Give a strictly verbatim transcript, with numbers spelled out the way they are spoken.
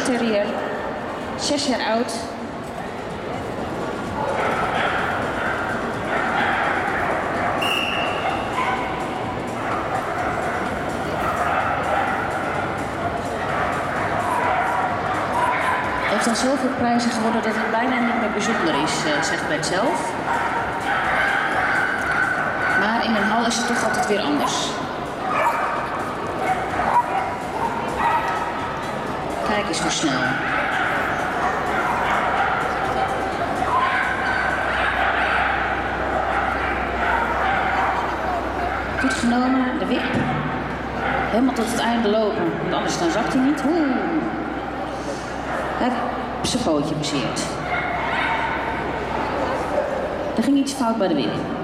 Terrier, zes jaar oud. Hij heeft al zoveel prijzen geworden dat het bijna niet meer bijzonder is, zegt Bert zelf. Maar in een hal is het toch altijd weer anders. Kijk eens hoe snel. Goed genomen, de wip. Helemaal tot het einde lopen, want anders dan zakt hij niet. Oeh. Hij heeft zijn pootje bezeerd. Er ging iets fout bij de wip.